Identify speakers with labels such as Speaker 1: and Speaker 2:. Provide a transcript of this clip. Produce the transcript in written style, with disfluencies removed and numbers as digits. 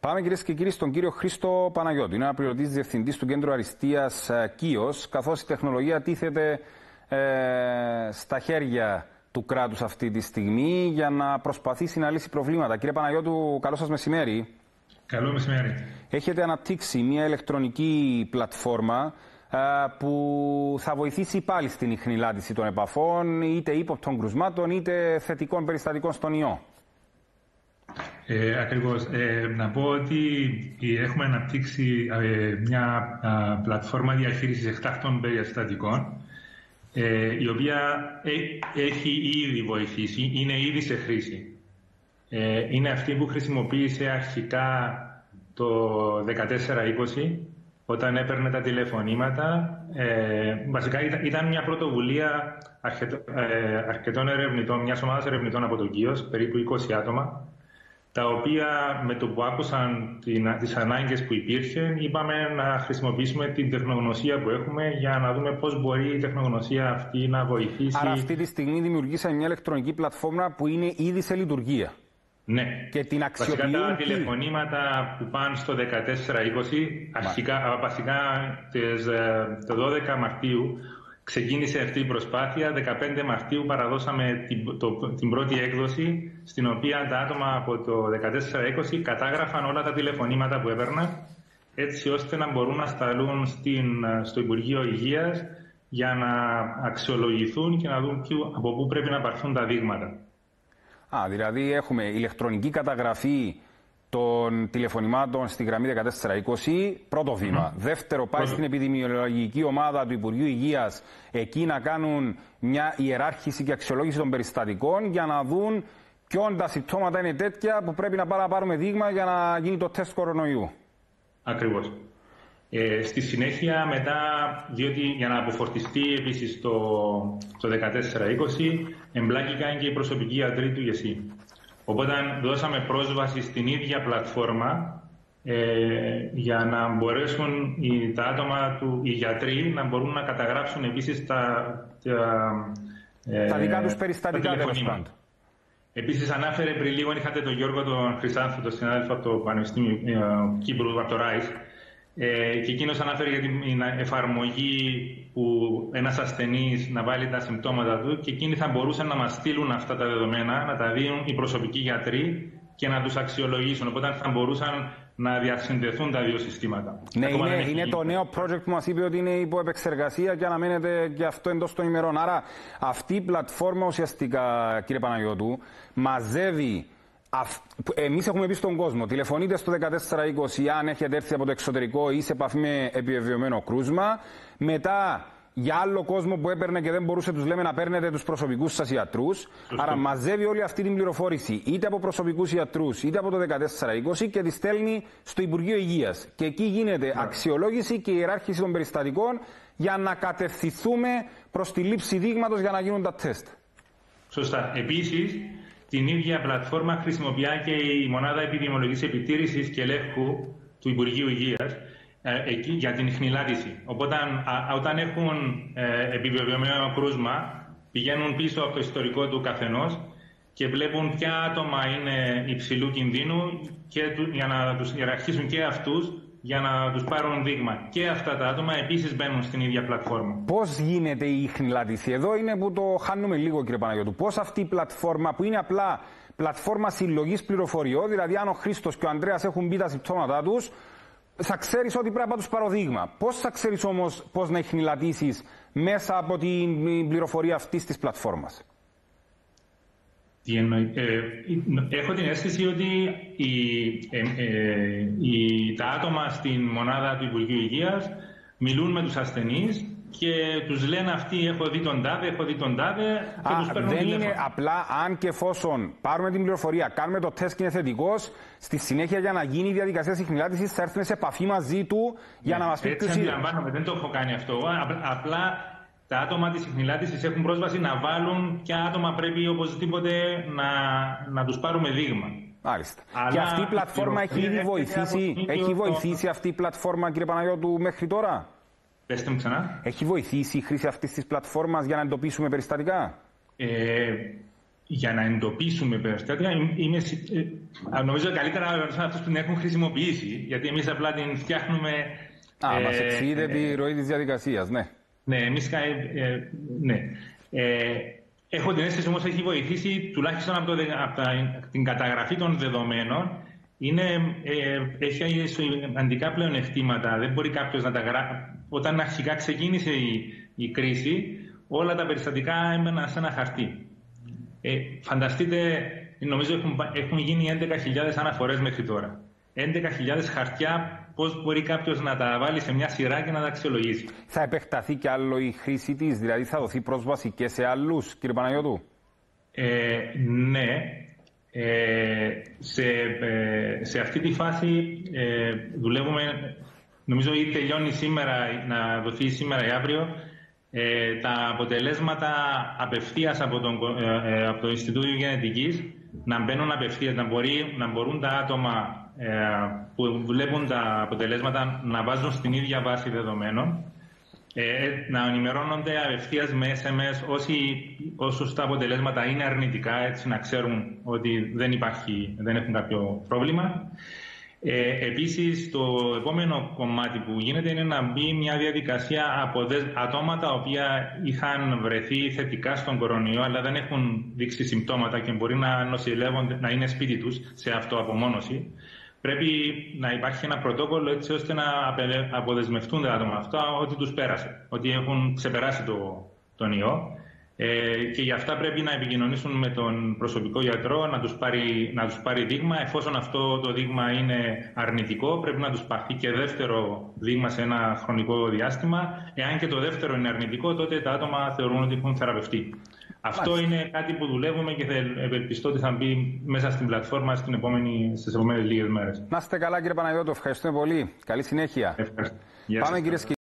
Speaker 1: Πάμε κυρίες και κύριοι στον κύριο Χρήστο Παναγιώτου. Είναι αναπληρωτής διευθυντής του Κέντρου Αριστείας KIOS, καθώς η τεχνολογία τίθεται στα χέρια του κράτους αυτή τη στιγμή για να προσπαθήσει να λύσει προβλήματα. Κύριε Παναγιώτου, καλό σας μεσημέρι.
Speaker 2: Καλό μεσημέρι.
Speaker 1: Έχετε αναπτύξει μια ηλεκτρονική πλατφόρμα που θα βοηθήσει πάλι στην ιχνηλάτηση των επαφών, είτε ύποπτων κρουσμάτων, είτε θετικών περιστατικών στον ιό.
Speaker 2: Ακριβώς. Να πω ότι έχουμε αναπτύξει μια πλατφόρμα διαχείρισης εκτάκτων περιστατικών, η οποία έχει ήδη βοηθήσει, είναι ήδη σε χρήση. Είναι αυτή που χρησιμοποίησε αρχικά το 14-20, όταν έπαιρνε τα τηλεφωνήματα. Βασικά ήταν μια πρωτοβουλία αρκετών ερευνητών, μιας ομάδας ερευνητών από το KIOS, περίπου 20 άτομα, τα οποία με το που άκουσαν τις ανάγκες που υπήρχε, είπαμε να χρησιμοποιήσουμε την τεχνογνωσία που έχουμε για να δούμε πώς μπορεί η τεχνογνωσία αυτή να βοηθήσει.
Speaker 1: Άρα αυτή τη στιγμή δημιουργήσαμε μια ηλεκτρονική πλατφόρμα που είναι ήδη σε λειτουργία.
Speaker 2: Ναι.
Speaker 1: Και την αξιοποιούν.
Speaker 2: Βασικά τα τηλεφωνήματα που πάνε στο 14-20, βασικά το 12 Μαρτίου ξεκίνησε αυτή η προσπάθεια. 15 Μαρτίου παραδώσαμε την πρώτη έκδοση, στην οποία τα άτομα από το 14-20 κατάγραφαν όλα τα τηλεφωνήματα που έπαιρναν, έτσι ώστε να μπορούν να σταλούν στο Υπουργείο Υγείας για να αξιολογηθούν και να δουν από πού πρέπει να πάρθουν τα δείγματα.
Speaker 1: Δηλαδή έχουμε ηλεκτρονική καταγραφή των τηλεφωνημάτων στη γραμμή 1420, πρώτο βήμα. Δεύτερο, πάει στην επιδημιολογική ομάδα του Υπουργείου Υγείας, εκεί να κάνουν μια ιεράρχηση και αξιολόγηση των περιστατικών για να δουν ποιον τα συμπτώματα είναι τέτοια που πρέπει να πάρουμε δείγμα για να γίνει το τεστ κορονοϊού.
Speaker 2: Ακριβώς. Στη συνέχεια μετά, διότι για να αποφορτιστεί επίσης το 14-20, εμπλάκηκαν και οι προσωπικοί γιατροί του ΓΕΣΥ. Οπότε δώσαμε πρόσβαση στην ίδια πλατφόρμα για να μπορέσουν τα άτομα, οι τέλος να μπορούν να καταγράψουν επίσης τα
Speaker 1: δικά τους περιστατικά.
Speaker 2: Επίσης ανάφερε πριν λίγο, είχατε τον Γιώργο τον Χρυσάνθου, τον συνάδελφο από το Πανεπιστήμιο Κύπρου, από το ΡΑΙΣ, και εκείνος ανάφερε για την εφαρμογή που ένας ασθενής να βάλει τα συμπτώματα του και εκείνοι θα μπορούσαν να μας στείλουν αυτά τα δεδομένα, να τα δίνουν οι προσωπικοί γιατροί και να τους αξιολογήσουν. Οπότε θα μπορούσαν να διασυνδεθούν τα δύο συστήματα.
Speaker 1: Ναι, είναι το νέο project που μας είπε ότι είναι υπό επεξεργασία και αναμένεται και αυτό εντός των ημερών. Άρα αυτή η πλατφόρμα ουσιαστικά, κύριε Παναγιώτου, μαζεύει. Εμείς έχουμε πει στον κόσμο, τηλεφωνείτε στο 1420 αν έχετε έρθει από το εξωτερικό ή σε επαφή με επιβεβαιωμένο κρούσμα. Μετά, για άλλο κόσμο που έπαιρνε και δεν μπορούσε, τους λέμε να παίρνετε τους προσωπικούς σας ιατρούς. Άρα μαζεύει όλη αυτή την πληροφόρηση είτε από προσωπικούς ιατρούς είτε από το 1420 και τη στέλνει στο Υπουργείο Υγείας. Και εκεί γίνεται αξιολόγηση και ιεράρχηση των περιστατικών για να κατευθυνθούμε προς τη λήψη δείγματος για να γίνουν τα τεστ.
Speaker 2: Σωστά. Επίσης, την ίδια πλατφόρμα χρησιμοποιεί και η Μονάδα Επιδημιολογικής Επιτήρησης και Ελέγχου του Υπουργείου Υγείας εκεί για την ιχνηλάτηση. Οπότε, όταν έχουν επιβεβαιωμένο κρούσμα, πηγαίνουν πίσω από το ιστορικό του καθενός και βλέπουν ποια άτομα είναι υψηλού κινδύνου και για να τους ιεραρχήσουν και αυτούς, για να τους πάρουν δείγμα. Και αυτά τα άτομα επίσης μπαίνουν στην ίδια πλατφόρμα.
Speaker 1: Πώς γίνεται η ιχνηλάτηση? Εδώ είναι που το χάνουμε λίγο, κύριε Παναγιώτου. Πώς αυτή η πλατφόρμα, που είναι απλά πλατφόρμα συλλογής πληροφοριών, δηλαδή αν ο Χρήστος και ο Ανδρέας έχουν μπει τα συμπτώματά τους, θα ξέρεις ότι πρέπει να τους πάρω δείγμα. Πώς θα ξέρεις όμως πώς να ιχνηλατήσεις μέσα από την πληροφορία αυτής της πλατφόρμας?
Speaker 2: Έχω την αίσθηση ότι τα άτομα στην μονάδα του Υπουργείου Υγείας μιλούν με τους ασθενείς και τους λένε αυτοί έχω δει τον τάδε, έχω δει τον τάδε και τους παίρνουν
Speaker 1: δεν
Speaker 2: τηλέφωνο.
Speaker 1: Είναι απλά αν και εφόσον πάρουμε την πληροφορία, κάνουμε το τεστ και είναι θετικός, στη συνέχεια για να γίνει η διαδικασία της ιχνηλάτησης θα έρθουμε σε επαφή μαζί του για να μας πει
Speaker 2: ποιος είναι. Έτσι αντιλαμβάνομαι, δεν το έχω κάνει αυτό. Απλά τα άτομα της ιχνηλάτησης έχουν πρόσβαση να βάλουν ποια άτομα πρέπει οπωσδήποτε να τους πάρουμε δείγμα.
Speaker 1: Μάλιστα. Και αυτή η πλατφόρμα έχει ήδη βοηθήσει αυτή η πλατφόρμα, κύριε Παναγιώτου, μέχρι τώρα?
Speaker 2: Πέστε μου ξανά.
Speaker 1: Έχει βοηθήσει η χρήση αυτής της πλατφόρμας για να εντοπίσουμε περιστατικά?
Speaker 2: για να εντοπίσουμε περιστατικά, νομίζω καλύτερα να ρωτήσουμε αυτούς που την έχουν χρησιμοποιήσει, γιατί εμείς απλά την φτιάχνουμε.
Speaker 1: Μας εξηγείτε τη ροή της διαδικασίας, ναι.
Speaker 2: Ναι, εμείς. Ναι. Έχω την αίσθηση όμως έχει βοηθήσει τουλάχιστον από την καταγραφή των δεδομένων. Έχει σημαντικά πλεονεκτήματα. Δεν μπορεί κάποιος να τα γράψει. Όταν αρχικά ξεκίνησε η κρίση, όλα τα περιστατικά έμεναν σε ένα χαρτί. Φανταστείτε, νομίζω έχουν γίνει 11.000 αναφορές μέχρι τώρα. 11.000 χαρτιά, πώς μπορεί κάποιος να τα βάλει σε μια σειρά και να τα αξιολογήσει.
Speaker 1: Θα επεκταθεί κι άλλο η χρήση της, δηλαδή θα δοθεί πρόσβαση και σε άλλους, κύριε Παναγιώτου?
Speaker 2: Ναι. Σε αυτή τη φάση δουλεύουμε, νομίζω ή τελειώνει σήμερα, να δοθεί σήμερα ή αύριο, τα αποτελέσματα απευθείας από το Ινστιτούτο Γενετικής να μπαίνουν απευθείας, να μπορούν τα άτομα που βλέπουν τα αποτελέσματα να βάζουν στην ίδια βάση δεδομένων, να ενημερώνονται απευθείας με SMS όσους τα αποτελέσματα είναι αρνητικά, έτσι να ξέρουν ότι δεν έχουν κάποιο πρόβλημα. Επίσης, το επόμενο κομμάτι που γίνεται είναι να μπει μια διαδικασία από άτομα τα οποία είχαν βρεθεί θετικά στον κορονοϊό, αλλά δεν έχουν δείξει συμπτώματα και μπορεί να νοσηλεύονται, να είναι σπίτι τους σε αυτοαπομόνωση. Πρέπει να υπάρχει ένα πρωτόκολλο έτσι ώστε να αποδεσμευτούν τα άτομα αυτά ότι τους πέρασε, ότι έχουν ξεπεράσει τον ιό. Και γι' αυτά πρέπει να επικοινωνήσουν με τον προσωπικό γιατρό, να τους πάρει δείγμα. Εφόσον αυτό το δείγμα είναι αρνητικό, πρέπει να τους πάρει και δεύτερο δείγμα σε ένα χρονικό διάστημα. Εάν και το δεύτερο είναι αρνητικό, τότε τα άτομα θεωρούν ότι έχουν θεραπευτεί. Αυτό είναι κάτι που δουλεύουμε και ευελπιστώ ότι θα μπει μέσα στην πλατφόρμα στις επόμενες λίγες μέρες.
Speaker 1: Να είστε καλά, κύριε Παναγιώτου. Ευχαριστούμε πολύ. Καλή συνέχεια.
Speaker 2: Ευχαριστώ.
Speaker 1: Πάμε, κύριε